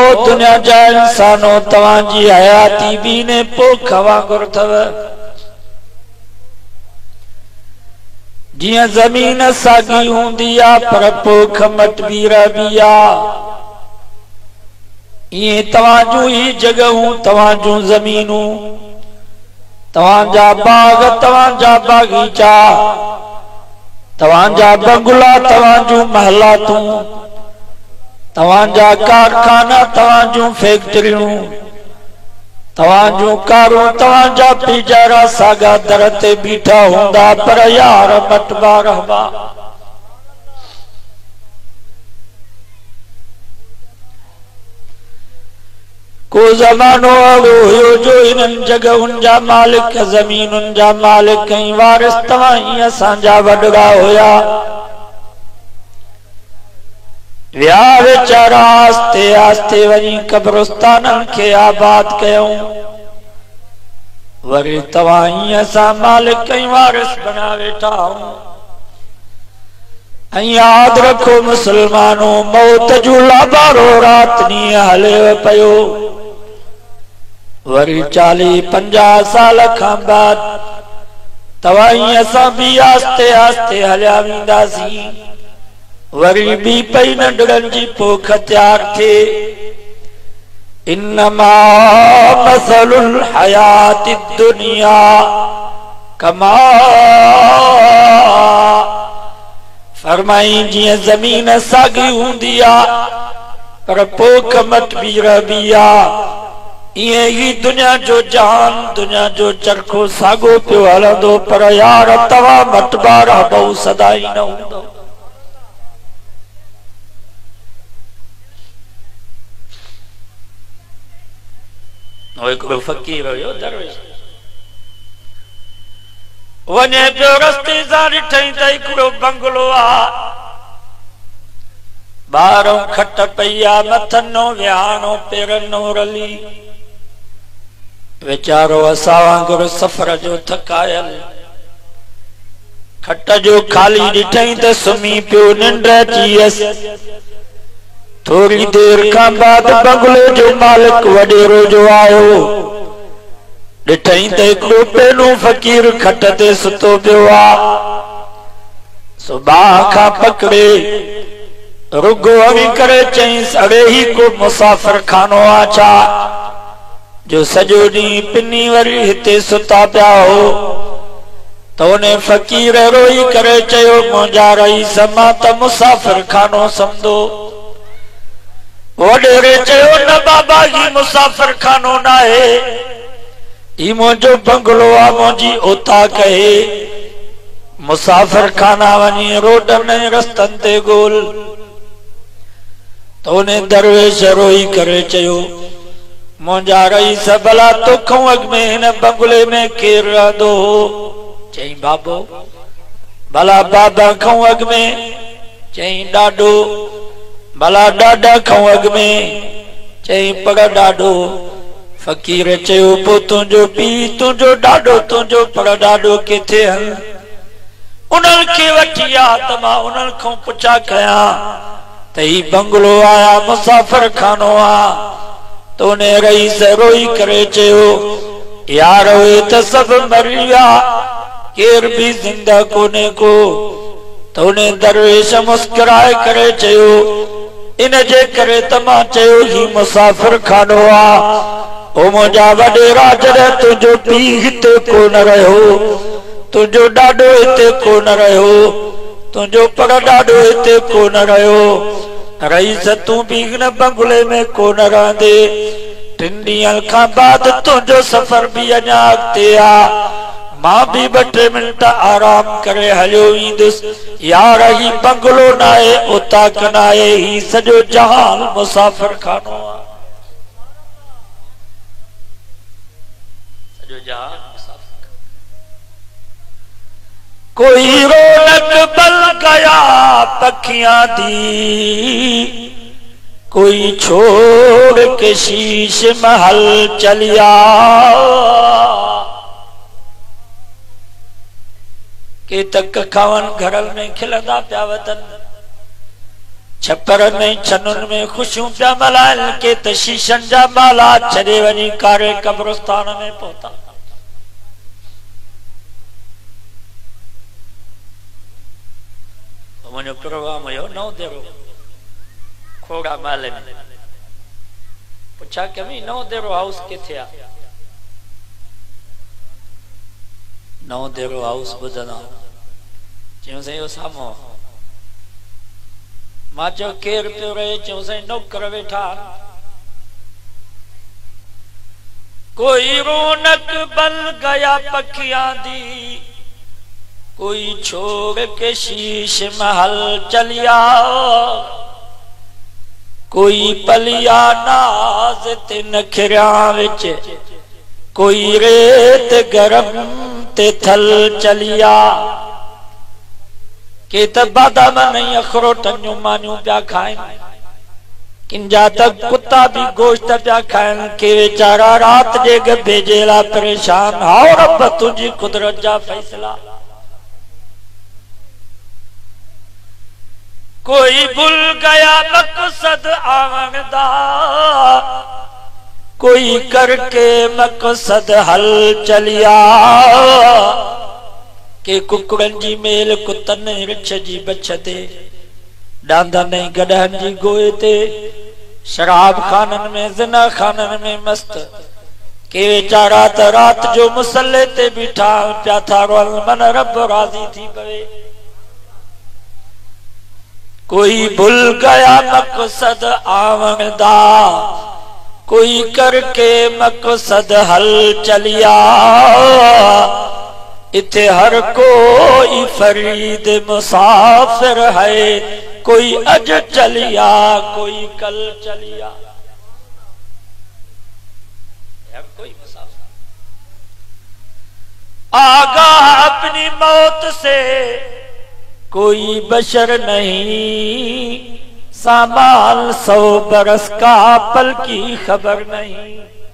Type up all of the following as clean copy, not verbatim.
दुनिया जा इंसानो तवांजी हयाती भी ने पोख वांगुर थव। जिया जमीन सागी हुंदी आ पर पोख मटबी रहबी आ, ये तवांजू ही जगहूं तवांजू जमीनूं तवांजा बाग तवांजा बागीचा तवांजा बंगला तवांजू महलातूं तवांजा कारखाना तवांजू फैक्ट्रियूं तवांजू कारूं तवांजा पिजारा सागा दर ते बीठा हुंदा पर यार मटबा रहबा। को जमानो अगो हुयो जो इनन जगहुन जा मालिक जमीनुन जा मालिक कई वारिस तवाई असांजा वडगा होया। व्या वेचारा आस्ते आस्ते वही कब्रिस्तानन के आबाद कयूं, वरी तवाई असां मालिक कई वारिस बना वेठा हूं। याद रखो मुसलमानों, मौत जो लाबारो रात नी हले पयो, वरी 40-50 साल खां बाद तवाई असां भी आस्ते आस्ते हलिया वेंदासीं। वरी भी पई नंढड़न जी पोख तैयार थे। इन्नमा मसलुल हयाति दुनिया कमा फरमाई जिया जमीन सागी हुंदी आ पर पोख मटबी रहबी आ, इए ही दुनिया जो जहान दुनिया जो चरखो सागो पियो हलंदो पर यार तवा मटबा रहबो सदाई न हूंदो। हिकिड़ो फ़कीर हुयो दरवेश, वञे पियो रस्ते सां ॾिठई त हिकिड़ो बंगलो आ, ॿाहिरों खट पई आ, मथनो विहाणो पेरनो रली, वीचारो असां वांगुरु सफ़र जो थकायल, खट जो खाली ॾिठई त सुम्ही पियो, निंड अची वियसि। थोड़ी देर खां बाद बंगले जो मालिक वडेरो जो आयो, ॾिठई त हिकिड़ो पेनू फ़कीर खट ते सुतो पियो आ। सुबाह खां पकड़े रुगो हणी करे चईंसि, अड़े ही को मुसाफ़िर खानो आ छा जो सॼो ॾींहुं पिनी वरी हिते सुता पिया हो? त उन फ़कीर रोई करे चयो, मुंहिंजा रईस मां त मुसाफ़िर खानो समझो। वडेरे चयो, न बाबा ही मुसाफ़िर खानो न आहे, ही मुंहिंजो बंगलो आ, मुंहिंजी औताक आहे। मुसाफ़िर खाना वञी रोडनि ऐं रस्तनि ते ॻोल। त उन दरवेश रोई करे चयो, मुंहिंजा रईस भला तोखूं अॻ में हिन बंगले में केरु रहंदो हो? चई बाबो। भला बाबा खां अॻ में? चई ॾाॾो। भला ॾाॾा खां अॻ में? चई पर ॾाॾो। फ़कीर चयो, पोइ तुंहिंजो पीउ तुंहिंजो ॾाॾो तुंहिंजो पर ॾाॾो किथे हल, उन्हनि खे वठी आ त मां उन्हनि खां पुछा कयां त ही बंगलो आया मुसाफ़िर खानो आ। त उन रईस रोई करे चयो, यार उहे त सभु मरी विया, केर भी जिंदा कोने को। त उन दरवेश मुस्कुराए करे चयो, इन जे करे त मां चयो ही मुसाफ़िर खानो आ। ओ मुंहिंजा वडेरा, जॾहिं तुंहिंजो पीउ हिते कोन रहियो, तुंहिंजो ॾाॾो हिते कोन रहियो, तुंहिंजो पर ॾाॾो हिते कोन रहियो, रईस तूं भी हिन बंगले में कोन रहंदे। 3 ॾींहनि खां बाद तुंहिंजो सफ़र भी अञा अॻिते आ, मां भी 2-3 मिंट आराम करे हलियो ईंदुसि। यार ही बंगलो न आहे, औताक न आहे, ही सॼो जहान मुसाफ़िर खानो आ। सॼो जहान मुसाफ़िर। कोई रौनक बल गया पखियां दी, कोई छोड़ के शीश महल चलिया। के तक खावन घरल में खिलंदा पिया वतन, छपर में छनुन में खुशियों पिया मलाइल के त शीशन जा माला छड़े वनी कारे कब्रस्तान में पहुंचा। मुझे प्रोग्राम यो नौ देरो खोड़ा माले में पूछा कमी नौ देरो हाउस के थे नौ देरो हाउस बुझना चयो से यो सामो मां चयो केर पियो रहे चयो से नौकर वेठा कोई रौनक बन गया पखियां दी कोई छोड़ के शीश महल चलिया कोई पलिया नाज ते नखरिया विच कोई रेत गरम ते थल चलिया के त बादाम नहीं अखरोटन मानियों पिया खाइन किंजा तक कुत्ता भी गोश्त पिया खाइन के बेचारा रात जे गभे जेला परेशान हाओ रब तुझी कुदरत जा फैसला। कोई भूल गया मकसद आवन दा कोई करके मकसद हल चलिया के कुकड़न जी मेल कुतन रिछ जी बछते डांदा नहीं गडहन जी गोए ते शराब खानन में ज़िना खानन में मस्त के बेचारा त रात जो मुसल्ले ते बिठा प्या था रोल मन रब राजी थी पवे। कोई भूल गया मकसद आवन दा कोई करके मकसद हल चलिया इथे हर कोई फरीद मुसाफिर है कोई अज चलिया कोई कल चलिया हर कोई मुसाफिर आगाह अपनी मौत से कोई बशर नहीं सामान 100 बरस का पल की खबर नहीं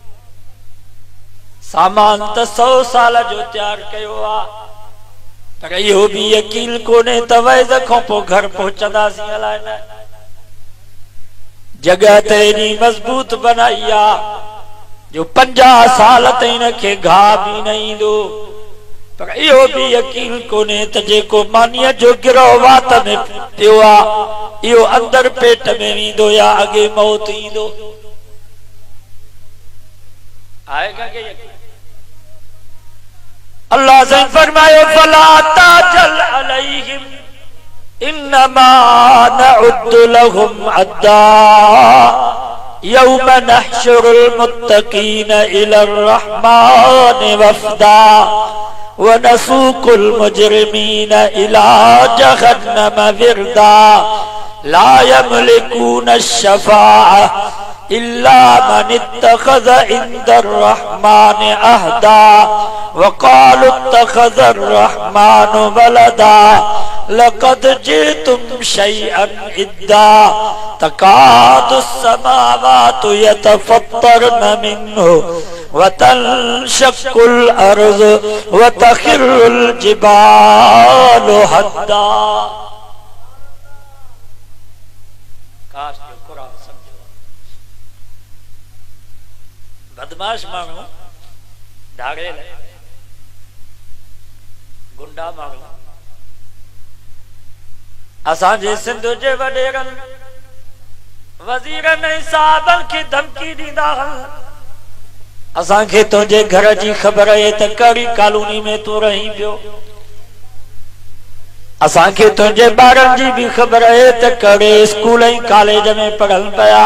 सामान तो 100 साल जो तैयार कयो आ पर यो भी यकीन कोने तवैज खो पो घर पहुंचदा सी अलाए न जगह तेरी मजबूत बनाइया जो 50 साल तैन के घा भी नहीं दो पर यो भी यकीन कोने त जेको मानिया जो गिरो वात में पियो आ यो अंदर पेट में वींदो या आगे मौत ईंदो आएगा के यकीन। अल्लाह से फरमायो फला ताजल अलैहिम इन्नमा नउद्दु लहुम अद्दा यौम नहशुरुल मुत्तकीन इलर रहमान वफदा वनसूकुल मुजरिमीन इला जहन्नम विरदा ला यमलिकून अश-शफाअ इल्ला मन इत्तखज़ इंदर रहमान अहदा वक़ालु इत्तखज़र रहमान वलदा लक़द जि'तुम शैअन इद्दा तकादु अस्समावातु यतफ़त्तरन मिन्हु वतनशक्कुल अर्ज़ु वतख़िर्रुल जिबालु हद्दा। काश जो कुरान समझो बदमाश माण्हू ढाड़ेल गुंडा माण्हू असांजे सिंध जे वडेरनि वज़ीरनि ऐं साहबनि खे धमकी ॾींदा असांखे तुंहिंजे घर जी ख़बर आहे त कहिड़ी कॉलोनी में तूं रही पियो असांखे तुंहिंजे ॿारनि जी भी ख़बर आहे त कहिड़े स्कूल ऐं कॉलेज में पढ़नि पिया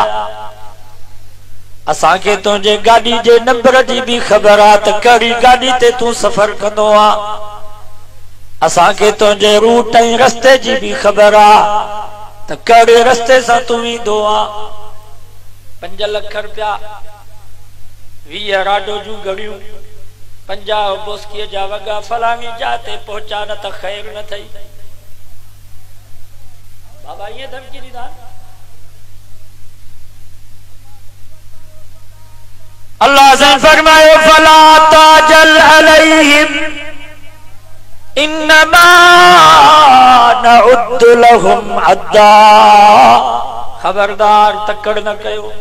असांखे तुंहिंजे गाॾी जे नंबर जी भी ख़बर आहे त कहिड़ी गाॾी ते तूं सफ़र कंदो आहे असांखे तुंहिंजे रूट ऐं रस्ते जी भी ख़बर आहे त कहिड़े रस्ते सां तूं वेंदो आहे 5 लख रुपया 20 राडो जूं घड़ियूं 50 बोस्कीअ जा वॻा फलाणी जाते पहुचा न त ख़ैर न थई बाबा ये धमकी ॾींदा अल्लाह से फरमायो फला ताजल अलैहिम इन्नमा नउद्दु लहुम अद्दा। खबरदार तकड़ न कयो।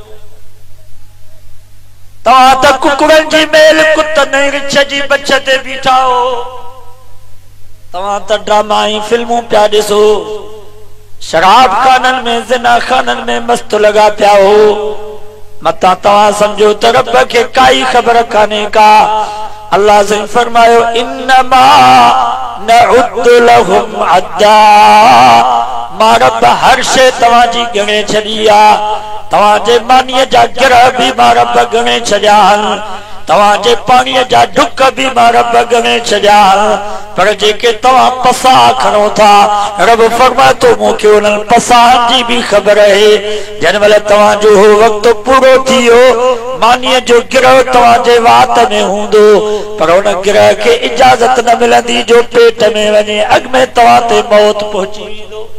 तव्हां त कुकड़नि जी मेल कुतनि रिछ जी बच ते बीठा हो। तव्हां त ड्रामा ऐं फिल्मूं पिया ॾिसो, शराब खाननि में ज़िना खाननि में मस्त लॻा पिया हो। मतां तव्हां सम्झो त रब खे काई ख़बर कान्हे का। अल्लाह से फरमायो इन्नमा नउद्दु लहुम अद्दा। मां रब हर शइ तव्हांजी ॻणे छॾी आहे। तव्हांजे मानीअ जा गिरह भी मां रब ॻणे छॾिया आहिनि। तव्हांजे पाणीअ जा ढुक भी मां रब ॻणे छॾिया आहिनि। पर जेके तव्हां पसा खणो था, रब फरमाए थो मूंखे उन्हनि पसाहनि जी भी ख़बर आहे। जंहिं महिल तव्हांजो हो वक़्तु पूरो थी वियो, मानीअ जो गिरह तव्हांजे वात में हूंदो, पर उन गिरह खे इजाज़त न मिलंदी जो पेट में वञे। अॻ में तव्हां ते मौत पहुची वेंदो।